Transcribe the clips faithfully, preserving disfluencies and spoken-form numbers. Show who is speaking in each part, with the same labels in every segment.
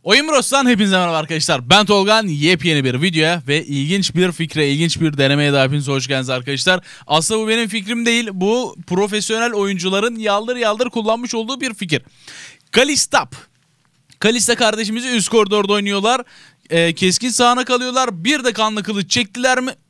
Speaker 1: Oyun Bros'tan hepinize merhaba arkadaşlar. Ben Tolgan, yepyeni bir videoya ve ilginç bir fikre, ilginç bir denemeye daha hepiniz hoş geldiniz arkadaşlar. Aslında bu benim fikrim değil, bu profesyonel oyuncuların yaldır yaldır kullanmış olduğu bir fikir. Kalista. Kalista kardeşimizi üst koridorda oynuyorlar. Ee, keskin sağına kalıyorlar. Bir de kanlı kılıç çektiler mi?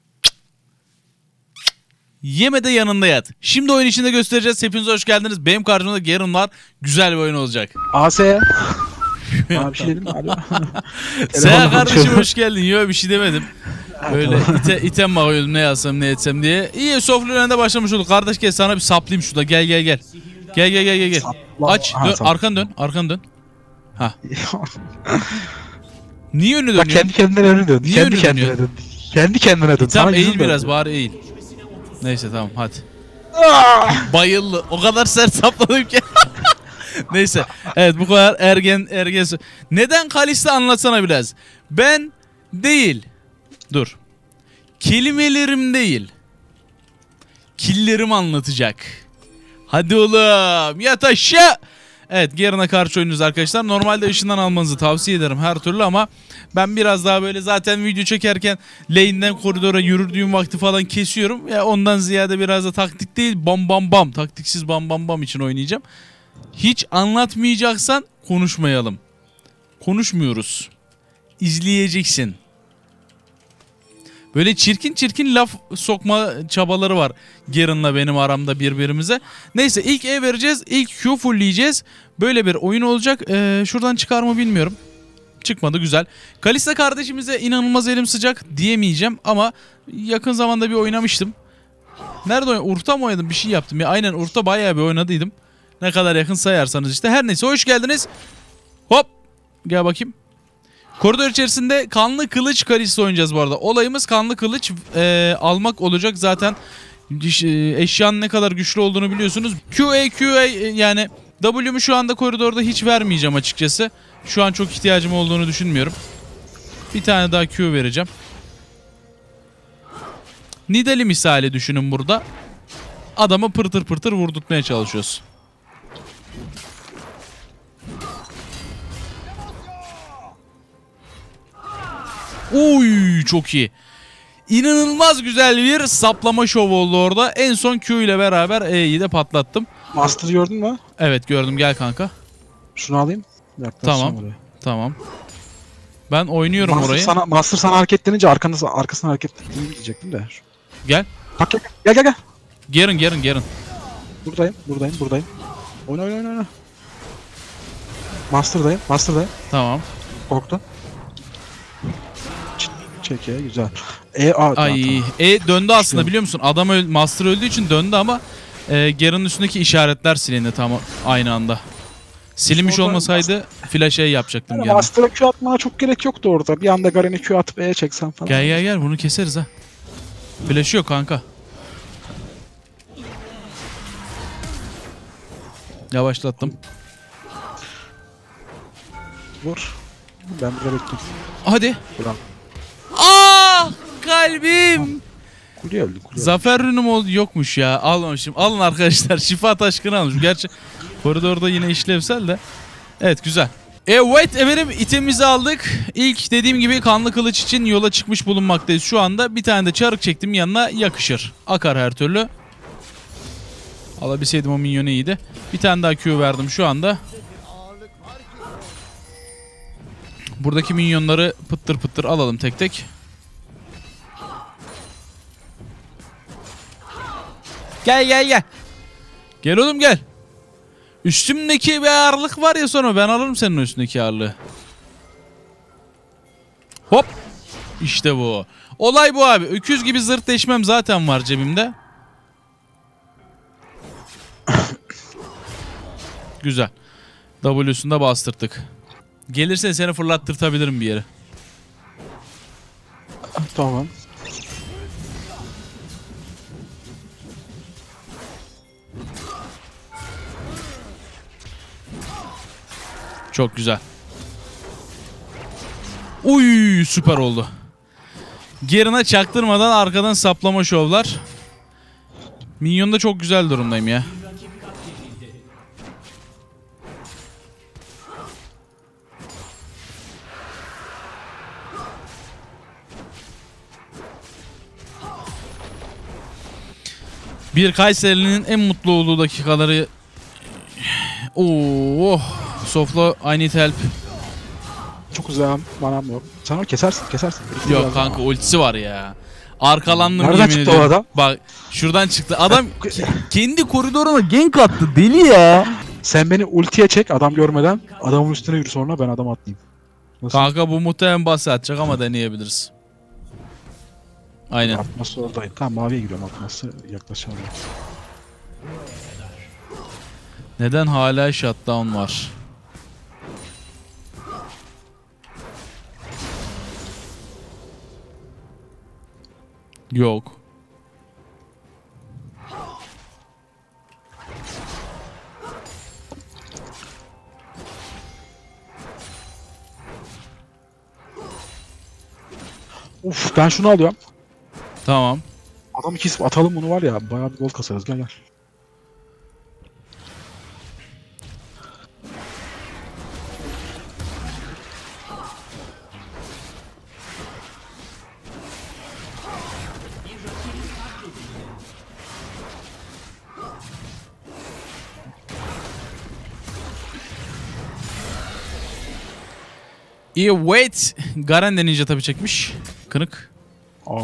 Speaker 1: Yeme de yanında yat. Şimdi oyun içinde göstereceğiz. Hepiniz hoş geldiniz. Benim karşımda Garen var. Güzel bir oyun olacak.
Speaker 2: A S. Abi bir şey dedim abi.
Speaker 1: Seha kardeşim hoş geldin. Yok bir şey demedim. Böyle ite, item bakıyordum ne yazsam ne etsem diye. İyi sofrada başlamış olduk. Kardeş gel sana bir saplayayım şurada. Gel gel gel. Gel gel gel gel. gel. Aç. Dön, arkan dön. Arkan dön. Ha. Niye önü dönüyorsun?
Speaker 2: Kendi kendine önü dön.
Speaker 1: Niye
Speaker 2: kendi
Speaker 1: önü
Speaker 2: kendine
Speaker 1: dönüyorsun?
Speaker 2: dön. Kendi kendine dön.
Speaker 1: Tamam eğil biraz dön. Bari eğil. Neyse tamam hadi. Bayıldı. O kadar sert sapladım ki. Neyse. Evet bu kadar ergen ergen. Neden Kalista anlatsana biraz. Ben değil. Dur. Kelimelerim değil. Killerim anlatacak. Hadi oğlum yat aşağı. Evet Garen'a karşı oynuyoruz arkadaşlar. Normalde ışından almanızı tavsiye ederim her türlü ama ben biraz daha böyle zaten video çekerken lane'den koridora yürüdüğüm vakti falan kesiyorum. Ya ondan ziyade biraz da taktik değil bam bam bam taktiksiz bam bam bam için oynayacağım. Hiç anlatmayacaksan konuşmayalım. Konuşmuyoruz. İzleyeceksin. Böyle çirkin çirkin laf sokma çabaları var Garen'la benim aramda birbirimize. Neyse ilk E vereceğiz. İlk Q fullleyeceğiz. Böyle bir oyun olacak. Ee, şuradan çıkar mı bilmiyorum. Çıkmadı güzel. Kalista kardeşimize inanılmaz elim sıcak diyemeyeceğim ama yakın zamanda bir oynamıştım. Nerede oynadım? Urf'ta mı oynadım? Bir şey yaptım ya. Aynen Urf'ta bayağı bir oynadıydım. Ne kadar yakın sayarsanız işte. Her neyse hoş geldiniz. Hop. Gel bakayım. Koridor içerisinde kanlı kılıç Kalista oynayacağız bu arada. Olayımız kanlı kılıç e, almak olacak. Zaten eşyanın ne kadar güçlü olduğunu biliyorsunuz. Q A Q A yani W'mu şu anda koridorda hiç vermeyeceğim açıkçası. Şu an çok ihtiyacım olduğunu düşünmüyorum. Bir tane daha Q vereceğim. Nidali misali düşünün burada. Adamı pırtır pırtır vurdurtmaya çalışıyoruz. Uy çok iyi. İnanılmaz güzel bir saplama şovu oldu orada. En son Q ile beraber E'yi de patlattım.
Speaker 2: Master gördün mü?
Speaker 1: Evet gördüm gel kanka.
Speaker 2: Şunu alayım.
Speaker 1: Tamam. Tamam. Ben oynuyorum
Speaker 2: Master
Speaker 1: orayı.
Speaker 2: Sana, Master sana hareketlenince arkasına, arkasına hareketlendiğini diyecektim de.
Speaker 1: Gel.
Speaker 2: Bak gel gel gel. gel.
Speaker 1: Garen Garen Garen.
Speaker 2: Buradayım buradayım buradayım. Oyna oyna oyna. oyna. Master'dayım Master'dayım.
Speaker 1: Tamam.
Speaker 2: Korktun. Çek ya güzel. E A.
Speaker 1: Ay
Speaker 2: tamam.
Speaker 1: E döndü aslında biliyor musun? Adam öl Master öldüğü için döndü ama e, Garen'ın üstündeki işaretler silindi tam aynı anda. Silinmiş olmasaydı flash E yapacaktım
Speaker 2: Yani
Speaker 1: gene.
Speaker 2: Master'a Q atmana çok gerek yoktu orada. Bir anda Garen'e Q atıp E'ye çeksen falan.
Speaker 1: Gel gel gel bunu keseriz ha. Flash yok kanka. Yavaşlattım.
Speaker 2: Vur. Ben burada bekliyorum.
Speaker 1: Hadi.
Speaker 2: Bravo.
Speaker 1: Ah kalbim.
Speaker 2: Kuleye öldü kuleye.
Speaker 1: Zafer rünüm oldu yokmuş ya. Almamışım. Alın arkadaşlar. Şifa taşkını almışım. Gerçi koridorda yine işlevsel de. Evet güzel. Evet efendim itemimizi aldık. İlk dediğim gibi kanlı kılıç için yola çıkmış bulunmaktayız şu anda. Bir tane de çarık çektim yanına yakışır. Akar her türlü. Alabilseydim o minyonu iyiydi. Bir tane daha Q verdim şu anda. Buradaki minyonları pıttır pıttır alalım tek tek. Gel gel gel. Gel oğlum gel. Üstümdeki bir ağırlık var ya sonra ben alırım senin üstündeki ağırlığı. Hop. İşte bu. Olay bu abi. Öküz gibi zırt deşmem zaten var cebimde. Güzel. W'sunda bastırdık. Gelirse seni fırlattırtabilirim bir yere.
Speaker 2: Tamam.
Speaker 1: Çok güzel. Uy süper oldu. Garen'a çaktırmadan arkadan saplama şovlar. Minyon'da çok güzel durumdayım ya. Bir Kayserili'nin en mutlu olduğu dakikaları. Oo, Sofla I need help.
Speaker 2: Çok uzağım. Manam yok. Sen onu kesersin kesersin.
Speaker 1: Yok kanka, ultisi var ya. Arkalandım
Speaker 2: Nereden
Speaker 1: yemin
Speaker 2: çıktı
Speaker 1: ediyorum.
Speaker 2: o adam?
Speaker 1: Bak şuradan çıktı. Adam ke- kendi koridoruna gank attı. Deli ya.
Speaker 2: Sen beni ultiye çek adam görmeden. Adamın üstüne yürü sonra ben adam atlayayım. Nasıl?
Speaker 1: Kanka bu muhtemelen bas atacak ama deneyebiliriz. Aynen.
Speaker 2: Atması oradayım. Tamam maviye giriyorum atması yaklaşalım.
Speaker 1: Neden hala shutdown var? Yok.
Speaker 2: Uf ben şunu alıyorum.
Speaker 1: Tamam.
Speaker 2: Adam ikisi atalım bunu var ya bayağı bir gol kasarız gel gel.
Speaker 1: Evet. Garen de ninja tabi çekmiş. Kınık.
Speaker 2: Aa.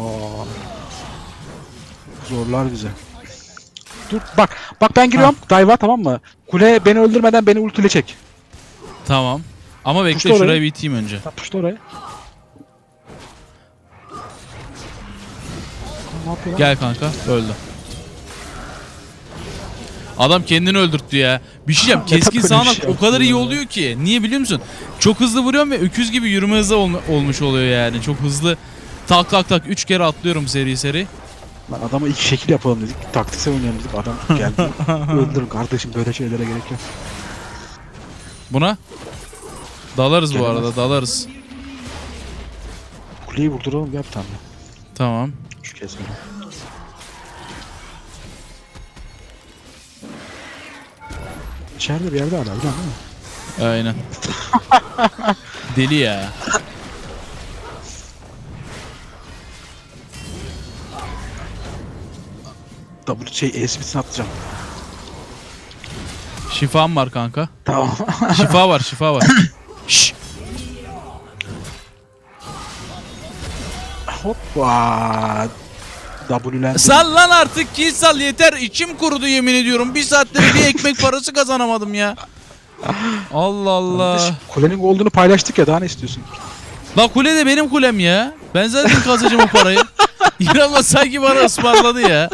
Speaker 2: Zorlar bize. Dur bak. Bak ben giriyorum. Dive'a tamam mı? Kule beni öldürmeden beni ultiyle çek.
Speaker 1: Tamam. Ama bekle
Speaker 2: Puşla oraya.
Speaker 1: şurayı biteyim önce.
Speaker 2: Ha, puşla oraya. Ne yapıyor lan?
Speaker 1: Gel kanka. Öldü. Adam kendini öldürttü ya. Bir şey diyeceğim.
Speaker 2: Neden
Speaker 1: Keskin
Speaker 2: böyle bir
Speaker 1: sağanak
Speaker 2: şey
Speaker 1: o kadar iyi
Speaker 2: yaptın ya?
Speaker 1: oluyor ki. Niye biliyor musun? Çok hızlı vuruyorum ve öküz gibi yürüme hızı ol- olmuş oluyor yani. Çok hızlı. Tak tak tak. Üç kere atlıyorum seri seri.
Speaker 2: Lan adama iki şekil yapalım dedik. Taktiksel oynayalım dedik. Adam geldi. Öldürün kardeşim böyle şeylere gerek yok.
Speaker 1: Buna dalarız bu
Speaker 2: Gelemez.
Speaker 1: arada. Dalarız.
Speaker 2: Kuleyi vurduralım gel bir tane.
Speaker 1: Tamam.
Speaker 2: Şu kez beni. İçeride bir yerde hala değil mi?
Speaker 1: Aynen. Deli ya.
Speaker 2: W şey esmitini atacağım.
Speaker 1: Şifam var kanka.
Speaker 2: Tamam.
Speaker 1: Şifa var, şifa var. Şşş.
Speaker 2: Hoppa. W'len.
Speaker 1: Sal lan artık ki sal yeter. İçim kurudu yemin ediyorum. Bir saattir bir ekmek parası kazanamadım ya. Allah Allah.
Speaker 2: Kulenin olduğunu paylaştık ya daha ne istiyorsun?
Speaker 1: La kule de benim kulem ya. Ben zaten kazacağım o parayı. İnanma sanki bana ısmarladı ya.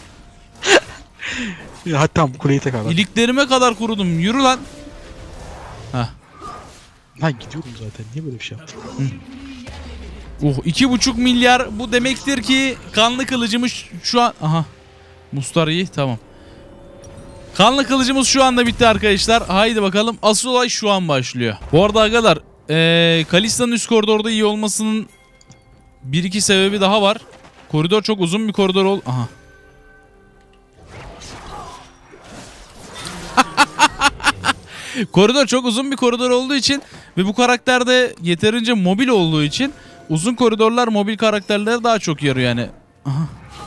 Speaker 2: Ya, hadi tamam kuleyi tek al.
Speaker 1: İliklerime kadar kurudum. Yürü lan. Hah.
Speaker 2: Lan gidiyorum zaten. Niye böyle bir şey yaptın?
Speaker 1: Uh iki buçuk milyar bu demektir ki kanlı kılıcımız şu an... Aha. Mustar iyi tamam. Kanlı kılıcımız şu anda bitti arkadaşlar. Haydi bakalım asıl olay şu an başlıyor. Bu arada arkadaşlar ee, Kalista'nın üst koridorda iyi olmasının bir iki sebebi daha var. Koridor çok uzun bir koridor ol... Aha. Koridor çok uzun bir koridor olduğu için ve bu karakter de yeterince mobil olduğu için uzun koridorlar mobil karakterlere daha çok yarıyor yani. Aha.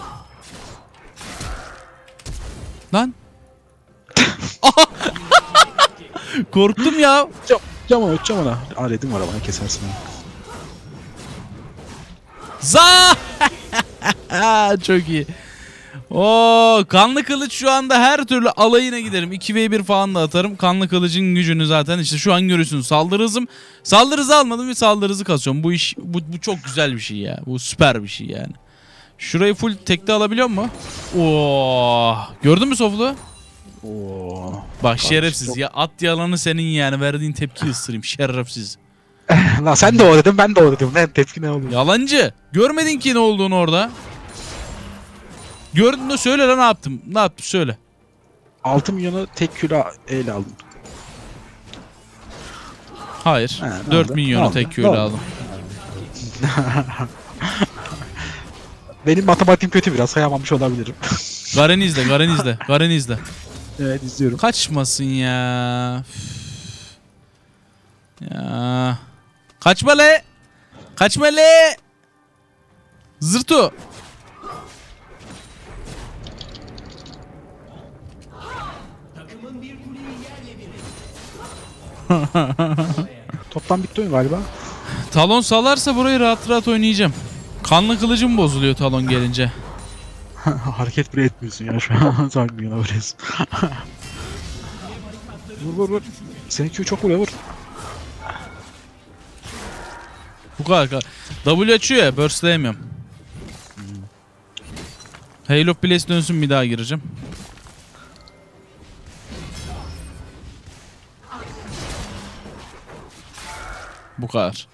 Speaker 1: Lan. Aha. Korktum ya.
Speaker 2: Cam, camına öteceğim ona. Aletim var ama kesersin onu.
Speaker 1: Za. Çok iyi. Oo, kanlı kılıç şu anda her türlü alayına giderim. iki ve bir falan da atarım. Kanlı kılıcın gücünü zaten işte şu an görüyorsunuz. Saldırı hızım. Saldırı hızı almadım ve saldırı hızı kasıyorum. Bu iş bu, bu çok güzel bir şey ya. Bu süper bir şey yani. Şurayı full tekte alabiliyor mu? Oo, gördün mü Soflu?
Speaker 2: Oo.
Speaker 1: Bak şerefsiz
Speaker 2: çok-
Speaker 1: ya. At yalanı senin yani. Verdiğin tepki ısırayım. Şerefsiz.
Speaker 2: Lan sen de o dedim ben de o dedim. Ne tepki ne oluyor?
Speaker 1: Yalancı. Görmedin ki ne olduğunu orada. Gördün de söyle lan ne yaptım. Ne yaptım söyle.
Speaker 2: altı milyonu tek kilo ele aldım.
Speaker 1: Hayır.
Speaker 2: Ha, ne
Speaker 1: dört
Speaker 2: oldu?
Speaker 1: milyonu
Speaker 2: Ne oldu?
Speaker 1: tek
Speaker 2: Ne
Speaker 1: köyle
Speaker 2: oldu?
Speaker 1: aldım.
Speaker 2: Benim matematiğim kötü biraz sayamamış olabilirim.
Speaker 1: Garen izle, Garen izle, Garen izle.
Speaker 2: Evet izliyorum.
Speaker 1: Kaçmasın ya. Üf. Ya. Kaçma le. Kaçma le. Zırto.
Speaker 2: Toptan bitti oyun galiba.
Speaker 1: Talon salarsa burayı rahat rahat oynayacağım. Kanlı kılıcım bozuluyor talon gelince.
Speaker 2: Hareket bile etmiyorsun ya şu an. Sanki yana böylesin. Vur vur vur. Senin Q çok vuruyor, vur.
Speaker 1: Bu kadar. W açıyor ya, burst'leyemiyorum. Halo Place dönsün, bir daha gireceğim. Bu kadar.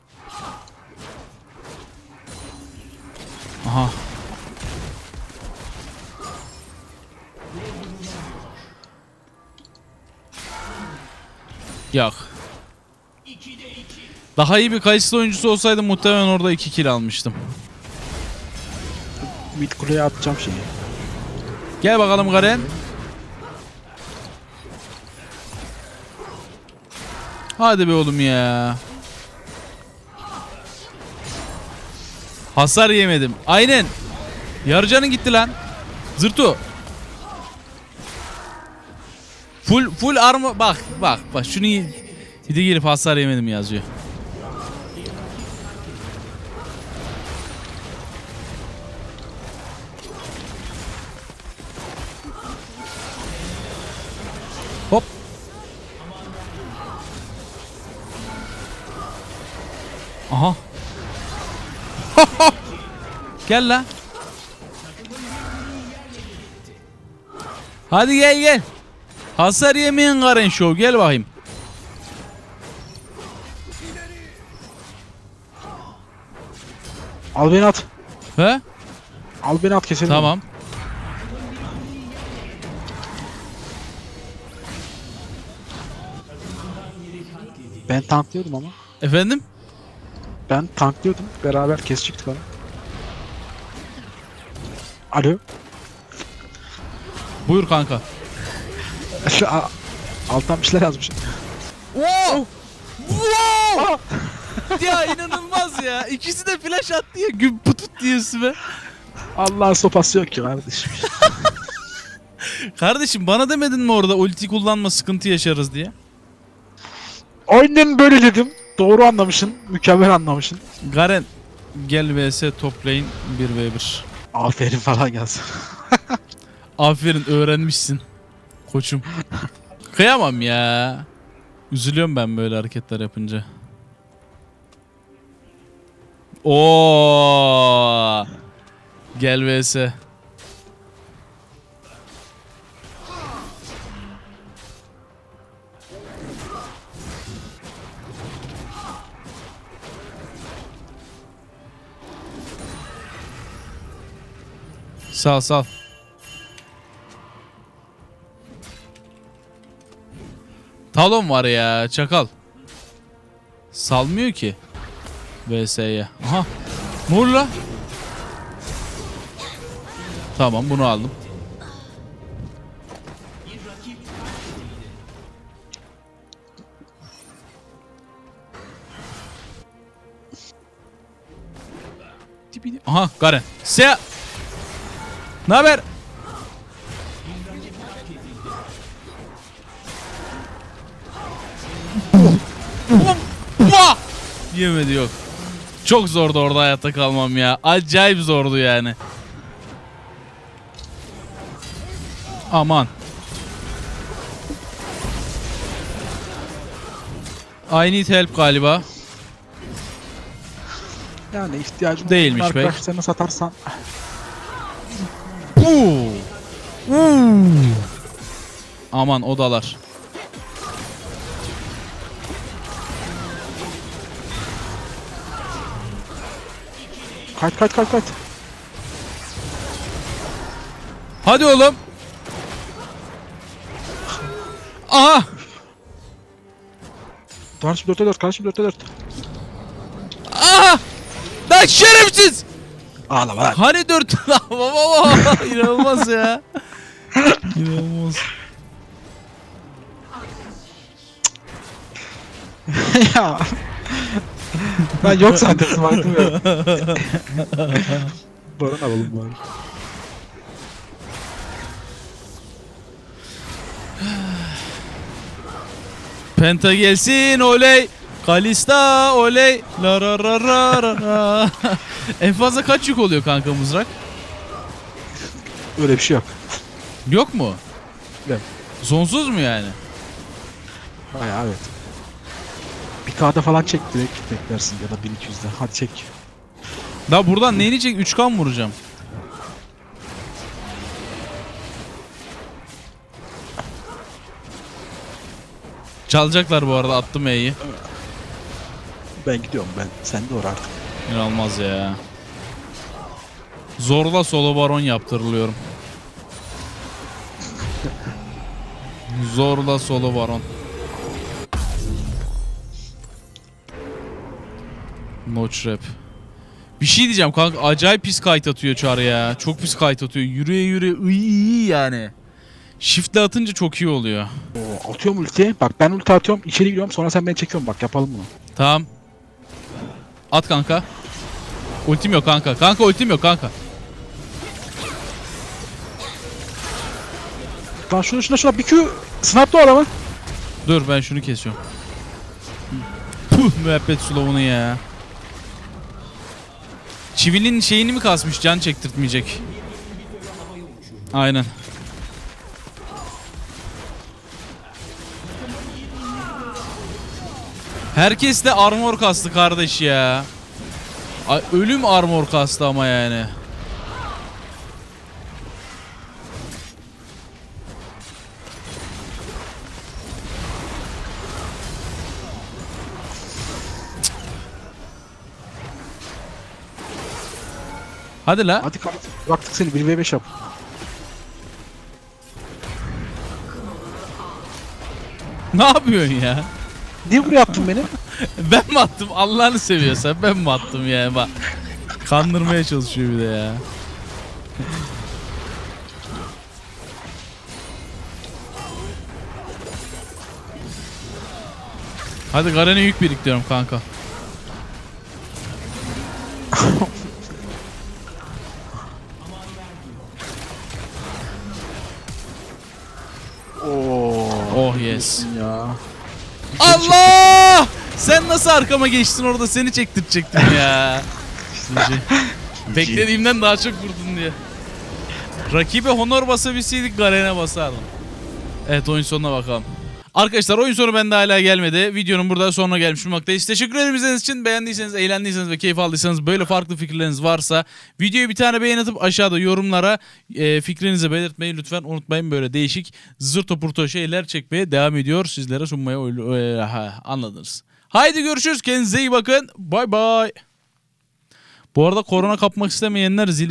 Speaker 1: Aha. Yok. Daha iyi bir Kayısı oyuncusu olsaydı muhtemelen orada iki kill almıştım.
Speaker 2: Mid kuleye atacağım şeyi.
Speaker 1: Gel bakalım Garen. Hadi be oğlum ya. Hasar yemedim. Aynen. Yarıcanın gitti lan. Zırtu. Full full armor. Bak bak bak şunu hidi gelip hasar yemedim yazıyor. Hop. Aha. Gel la. Hadi gel gel. Hasar yemeyen Garen Show, gel bakayım.
Speaker 2: Al beni at.
Speaker 1: He?
Speaker 2: Al beni at, keselim.
Speaker 1: Tamam.
Speaker 2: Ben tanklıyordum ama.
Speaker 1: Efendim?
Speaker 2: Ben tanklıyordum. Beraber kesecektik onu. Alo.
Speaker 1: Buyur kanka.
Speaker 2: Şu a- alttan bir şeyler yazmış.
Speaker 1: Wow! Wow! Ya inanılmaz ya. İkisi de flash attı ya. Güm putut diye üstüme.
Speaker 2: Allah'ın sopası yok ki kardeşim.
Speaker 1: Kardeşim bana demedin mi orada ulti kullanma, sıkıntı yaşarız diye?
Speaker 2: Aynen böyle dedim. Doğru anlamışsın. Mükemmel anlamışsın.
Speaker 1: Garen gel vs top lane bir ve bir.
Speaker 2: Aferin falan gelsin.
Speaker 1: Aferin, öğrenmişsin. Koçum. Kıyamam ya. Üzülüyorum ben böyle hareketler yapınca. Oo! Gel vs. Sal sal. Talon var ya, çakal. Salmıyor ki. V S'ye. Aha. Murla. Tamam, bunu aldım. Aha, Garen. Se. Ne haber? Yemedi, yok. Çok zordu orada hayatta kalmam ya. Acayip zordu yani. Aman. I need help galiba.
Speaker 2: Yani ihtiyacım
Speaker 1: Değilmiş
Speaker 2: olan
Speaker 1: bey.
Speaker 2: arkadaşlarına satarsan.
Speaker 1: Uuu. Uuu. Aman odalar.
Speaker 2: Kaç kaç kaç kaç.
Speaker 1: Hadi oğlum. Aha.
Speaker 2: Karşı dörtte dört, karşı dörtte dört.
Speaker 1: Aha. Lan şerefsiz.
Speaker 2: Ağlama lan.
Speaker 1: Hani dört. Baba inanılmaz ya. İnanılmaz.
Speaker 2: Ya. Ben yok zaten smartım yok. Baron alalım bari.
Speaker 1: Penta gelsin oley. Kalista oley. La ra ra ra ra ra. En fazla kaç yük oluyor kanka mızrak?
Speaker 2: Öyle bir şey yok.
Speaker 1: Yok mu?
Speaker 2: Yok.
Speaker 1: Sonsuz mu yani?
Speaker 2: Bayağı evet. Bir K'da falan çek direkt beklersin ya da bin iki yüzde. Hadi çek.
Speaker 1: Da buradan neyini çek? üç K mı vuracağım? Çalacaklar bu arada, attım E'yi.
Speaker 2: Ben gidiyorum ben. Sen de uğra artık.
Speaker 1: İnanılmaz ya. Zorla solo baron yaptırılıyorum. Zorla solo baron. Notch rap. Bir şey diyeceğim kanka, acayip pis kayıt atıyor Char ya. Çok pis kayıt atıyor. Yürüye yürüye iyi yani. Shift'le atınca çok iyi oluyor.
Speaker 2: Oo, atıyorum ulti. Bak ben ulti atıyorum. İçeri giriyorum. Sonra sen beni çekiyorsun. Bak yapalım bunu.
Speaker 1: Tamam. At kanka. Ultim yok kanka. Kanka ultim yok kanka.
Speaker 2: Lan şunu şuna şuna bir Q. Snap da o adamı.
Speaker 1: Dur ben şunu kesiyorum. Puh, müebbet slow'unu ya. Çivinin şeyini mi kasmış, can çektirtmeyecek. Aynen. Herkes de armor kastı kardeş ya. Ay, ölüm armor kastı ama yani. Hadi la.
Speaker 2: Hadi kalk. Baktık seni bir ve beş yap.
Speaker 1: Ne yapıyorsun ya?
Speaker 2: Niye buraya attın beni?
Speaker 1: Ben mi attım? Allah'ını seviyorsan ben mi attım yani? Bak. Kandırmaya çalışıyor bir de ya. Hadi Garen'e yük biriktiriyorum kanka.
Speaker 2: Oo.
Speaker 1: Oh yes.
Speaker 2: Ya.
Speaker 1: Allah! Sen nasıl arkama geçtin orada, seni çektirecektim ya. Beklediğimden daha çok vurdun diye. Rakibe honor basabilseydik Garen'e basardım. Evet, oyun sonuna bakalım. Arkadaşlar oyun sonu bende hala gelmedi. Videonun burada sonuna gelmiş bulunmaktayız. Teşekkür ederim izlediğiniz için. Beğendiyseniz, eğlendiyseniz ve keyif aldıysanız, böyle farklı fikirleriniz varsa videoyu bir tane beğen atıp aşağıda yorumlara e, fikrinizi belirtmeyi lütfen unutmayın. Böyle değişik zırto purto şeyler çekmeye devam ediyor. Sizlere sunmaya e, ha, anladınız. Haydi görüşürüz. Kendinize iyi bakın. Bay bay. Bu arada korona kapmak istemeyenler zil